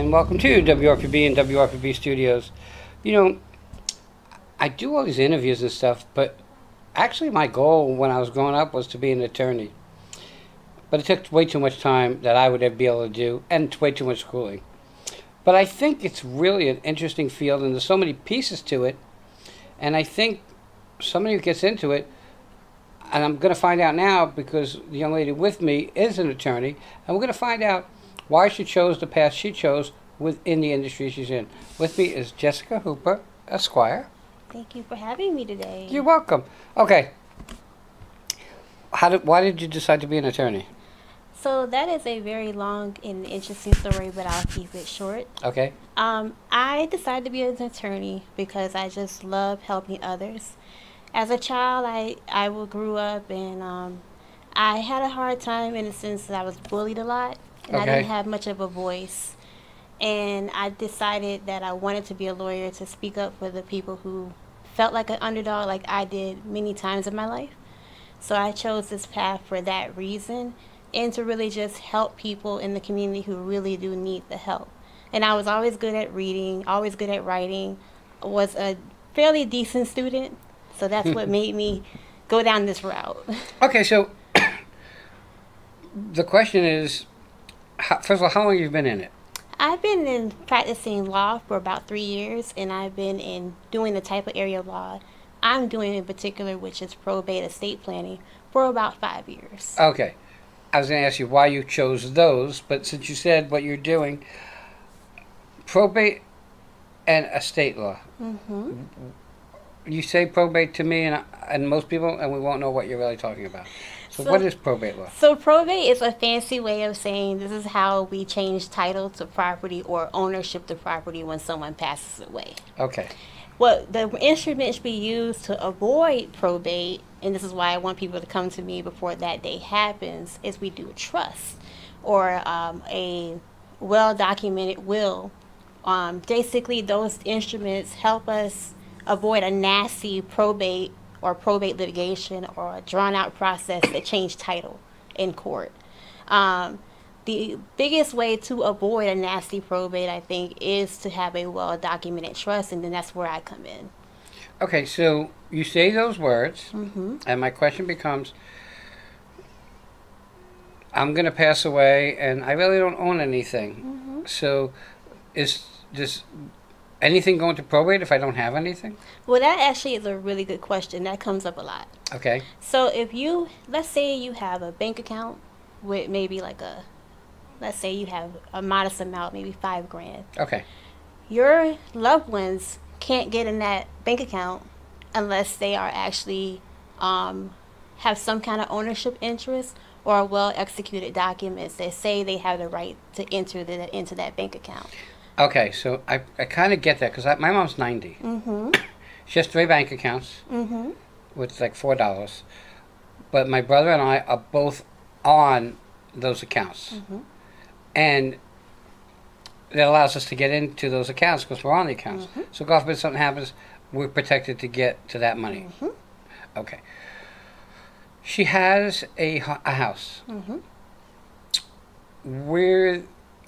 and welcome to WRPB and WRPB Studios. You know, I do all these interviews and stuff, but actually my goal when I was growing up was to be an attorney. But it took way too much time that I would be able to do, and way too much schooling. But I think it's really an interesting field, and there's so many pieces to it, and I think somebody who gets into it, and I'm going to find out now because the young lady with me is an attorney, and we're going to find out why she chose the path she chose within the industry she's in. With me is Jessica Hooper, Esquire. Thank you for having me today. You're welcome. Okay. Why did you decide to be an attorney? So that is a very long and interesting story, but I'll keep it short. Okay. I decided to be an attorney because I just love helping others. As a child, I grew up and I had a hard time in the sense that I was bullied a lot. And I didn't have much of a voice. And I decided that I wanted to be a lawyer to speak up for the people who felt like an underdog like I did many times in my life. So I chose this path for that reason and to really just help people in the community who really do need the help. And I was always good at reading, always good at writing, was a fairly decent student. So that's what made me go down this route. Okay, so the question is, first of all, how long have you been in it? I've been practicing law for about 3 years, and I've been doing the type of area of law I'm doing in particular, which is probate estate planning, for about 5 years. Okay. I was going to ask you why you chose those, but since you said what you're doing, probate and estate law. Mm-hmm. You say probate to me and most people, and we won't know what you're really talking about. So what is probate law? So probate is a fancy way of saying this is how we change title to property or ownership to property when someone passes away. Okay. What the instruments we use to avoid probate, and this is why I want people to come to me before that day happens, is we do a trust or a well-documented will. Basically, those instruments help us avoid a nasty probate or probate litigation or a drawn-out process that change title in court. The biggest way to avoid a nasty probate, I think, is to have a well-documented trust, and then that's where I come in. Okay, so you say those words, and my question becomes, I'm going to pass away, and I really don't own anything. So is this anything going to probate if I don't have anything? Well, that actually is a really good question. That comes up a lot. Okay. So if let's say you have a bank account with maybe let's say you have a modest amount, maybe $5,000. Okay. Your loved ones can't get in that bank account unless they are actually have some kind of ownership interest or well-executed documents that say they have the right to enter into that bank account. Okay, so I kind of get that because my mom's 90. She has 3 bank accounts with like $4. But my brother and I are both on those accounts. And that allows us to get into those accounts because we're on the accounts. So God forbid something happens, we're protected to get to that money. Okay. She has a house. We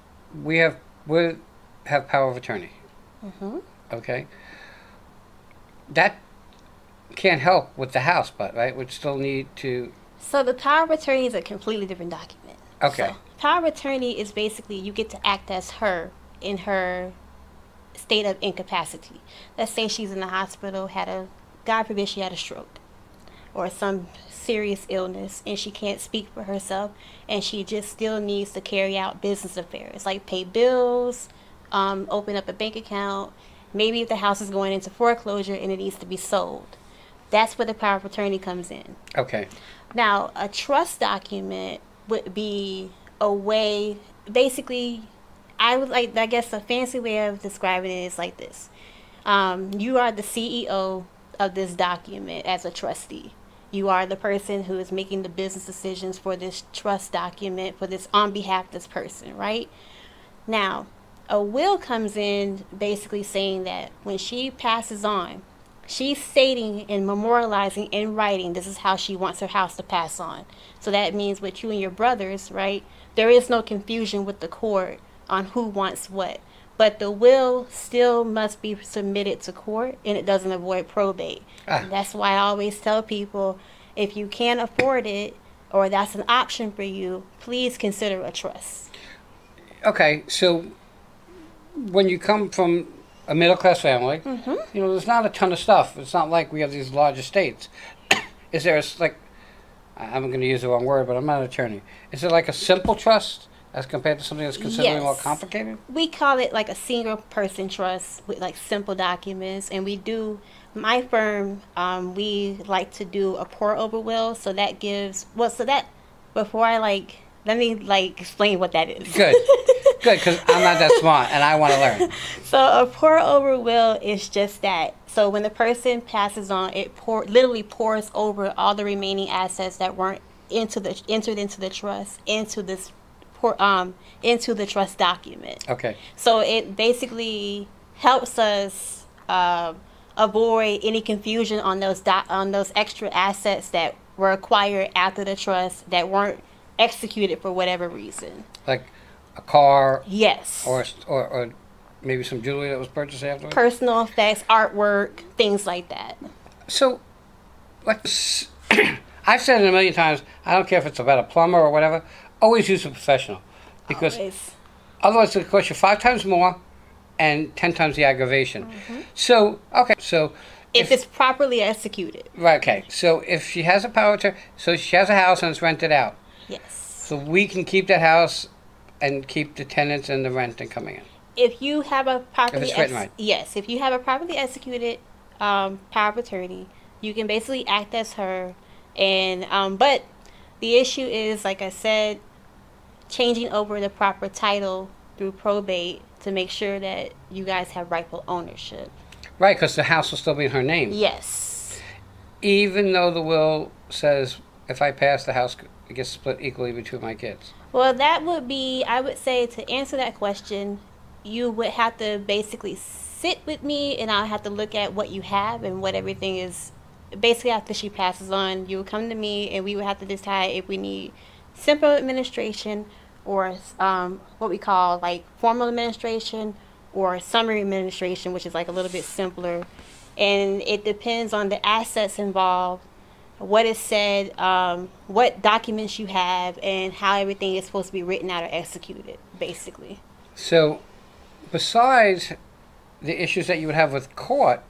have power of attorney. Okay. That can't help with the house, but right, we'd still need to. So the power of attorney is a completely different document. Okay. So power of attorney is basically you get to act as her in her state of incapacity. Let's say she's in the hospital, God forbid she had a stroke or some serious illness, and she can't speak for herself, and she just still needs to carry out business affairs like pay bills, open up a bank account. Maybe if the house is going into foreclosure and it needs to be sold. That's where the power of attorney comes in. Okay. Now, a trust document would be a way, basically, I guess a fancy way of describing it is like this. You are the CEO of this document as a trustee. You are the person who is making the business decisions for this trust document, for this on behalf of this person, right? Now, a will comes in basically saying that when she passes on, she's stating and memorializing in writing this is how she wants her house to pass on. So that means with you and your brothers, right, there is no confusion with the court on who wants what. But the will still must be submitted to court, and it doesn't avoid probate. And that's why I always tell people, if you can't afford it, or that's an option for you, please consider a trust. Okay, so when you come from a middle-class family, you know, there's not a ton of stuff. It's not like we have these large estates. Is there, like, I'm going to use the wrong word, but I'm not an attorney. Is it like a simple trust as compared to something that's considerably more complicated? We call it like a single person trust with like simple documents. And we do, my firm, we like to do a pour over will. So that gives, well, so that, before I like, let me like explain what that is. Good. Good, because I'm not that smart and I want to learn. So a pour over will is just that. So when the person passes on, it literally pours over all the remaining assets that weren't entered into the trust into the trust document. Okay. So it basically helps us avoid any confusion on those extra assets that were acquired after the trust that weren't executed for whatever reason. Like a car. Yes. Or maybe some jewelry that was purchased afterwards. Personal effects, artwork, things like that. So, like, I've said it a million times, I don't care if it's about a plumber or whatever, always use a professional. Because otherwise it'll cost you 5 times more and 10 times the aggravation. So, okay, so... If it's properly executed. Right, okay. So if she has a power attorney, so she has a house and it's rented out. Yes. So we can keep that house and keep the tenants and the rent and coming in. If you have a properly... If it's written right. Yes, if you have a properly executed power of attorney, you can basically act as her. And but the issue is, like I said, changing over the proper title through probate to make sure that you guys have rightful ownership. Right, because the house will still be in her name. Yes. Even though the will says if I pass, the house gets split equally between my kids. Well, that would be, I would say, to answer that question, you would have to basically sit with me and I'll have to look at what you have and what everything is. Basically, after she passes on, you would come to me and we would have to decide if we need simple administration or what we call like formal administration or summary administration, which is like a little bit simpler. And it depends on the assets involved, what is said, what documents you have, and how everything is supposed to be written out or executed, basically. So, besides the issues that you would have with court,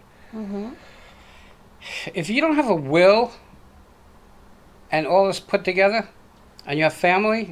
if you don't have a will and all this put together, and you have family,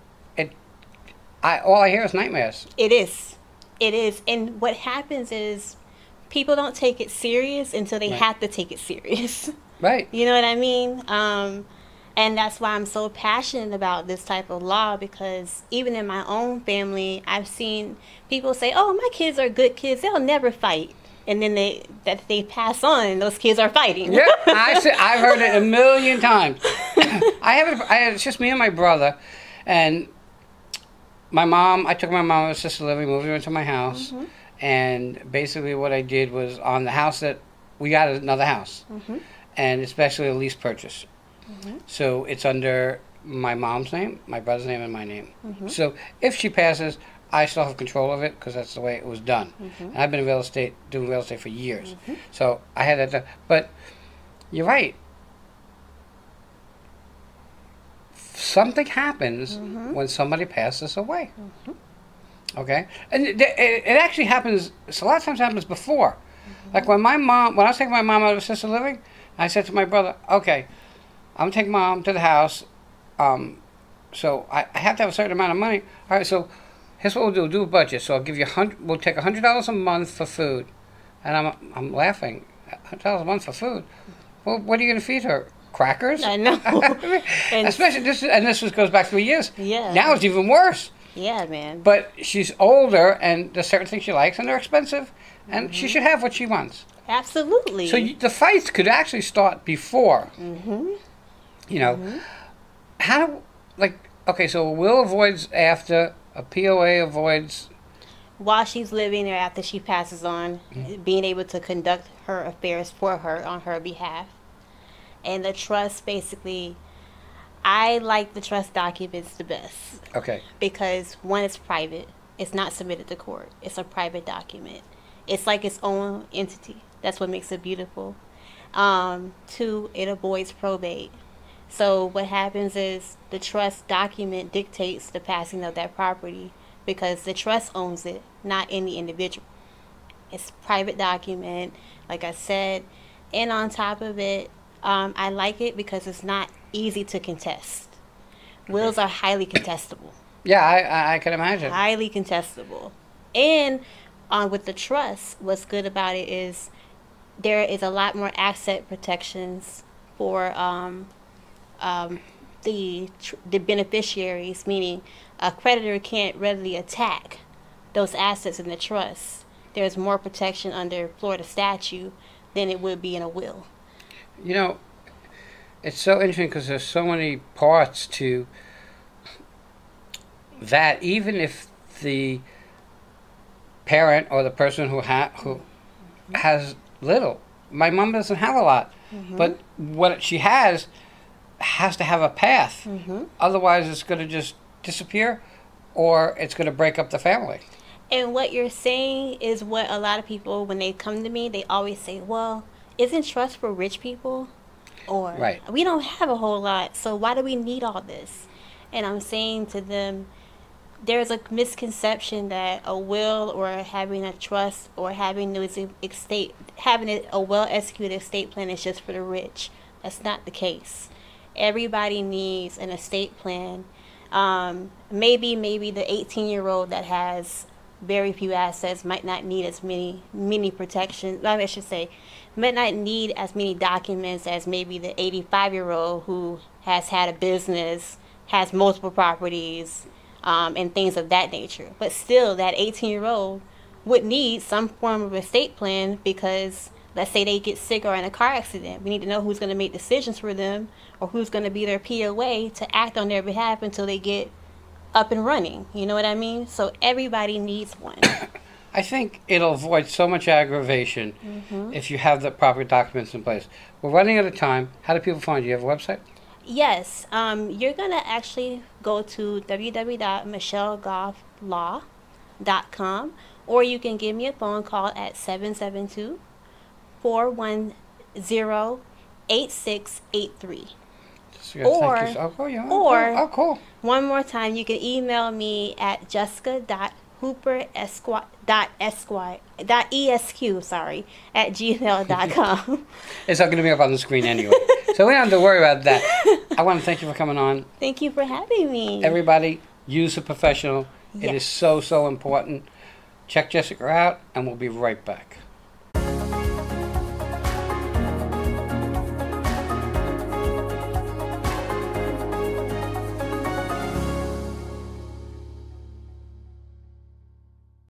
all I hear is nightmares. It is. It is. And what happens is people don't take it serious until they have to take it serious. Right. You know what I mean? And that's why I'm so passionate about this type of law, because even in my own family, I've seen people say, oh, my kids are good kids. They'll never fight. And then they pass on and those kids are fighting. Yeah, I've heard it a million times. It's just me and my brother. And I took my mom to assisted living, moved her into my house. And basically what I did was on the house that we got another house. And especially a lease purchase. So it's under my mom's name, my brother's name, and my name. So if she passes, I still have control of it because that's the way it was done. And I've been in doing real estate for years. So I had that done. But you're right. Something happens when somebody passes away. Okay? And it actually happens, a lot of times it happens before. Like when I was taking my mom out of assisted living, I said to my brother, okay, I'm going to take mom to the house. So I have to have a certain amount of money. All right, so here's what we'll do a budget. So I'll give you we'll take $100 a month for food. And I'm laughing. $100 a month for food? Well, what are you going to feed her? Crackers? I know. Especially this goes back 3 years. Yeah. Now it's even worse. Yeah, man. But she's older, and there's certain things she likes, and they're expensive, and she should have what she wants. Absolutely. So the fights could actually start before. You know, so a will avoids after, a POA avoids... While she's living or after she passes on, being able to conduct her affairs for her on her behalf. And the trust, basically, I like the trust documents the best. Okay. Because one, it's private. It's not submitted to court. It's a private document. It's like its own entity. That's what makes it beautiful. Two, it avoids probate. So what happens is the trust document dictates the passing of that property because the trust owns it, not any individual. It's a private document, like I said. And on top of it, I like it because it's not easy to contest. Wills are highly contestable. Yeah, I can imagine. Highly contestable. And with the trust, what's good about it is there is a lot more asset protections for the beneficiaries, meaning a creditor can't readily attack those assets in the trust. There's more protection under Florida statute than it would be in a will. You know, it's so interesting because there's so many parts to that. Even if the parent or the person who has little, my mom doesn't have a lot, but what she has to have a path. Otherwise, it's going to just disappear, or it's going to break up the family. And what you're saying is what a lot of people, when they come to me, they always say, well, isn't trust for rich people? Or, right, we don't have a whole lot, so why do we need all this? And I'm saying to them, there's a misconception that a will or having a trust or having a well-executed estate plan is just for the rich. That's not the case. Everybody needs an estate plan. Maybe the 18-year-old that has very few assets might not need as many protections. I should say, might not need as many documents as maybe the 85-year-old who has had a business, has multiple properties, and things of that nature. But still, that 18-year-old would need some form of estate plan because let's say they get sick or in a car accident. We need to know who's going to make decisions for them or who's going to be their POA to act on their behalf until they get up and running. You know what I mean? So everybody needs one. I think it'll avoid so much aggravation if you have the proper documents in place. We're running out of time. How do people find you? You have a website? Yes. You're going to actually go to www.michellegolflaw.com, or you can give me a phone call at 772-410-8683. Cool. One more time, you can email me at jessica.hooper@gmail.com. It's not going to be up on the screen anyway, so we don't have to worry about that. I want to thank you for coming on. Thank you for having me. Everybody, use a professional. Yes. It is so important. Check Jessica out, and we'll be right back.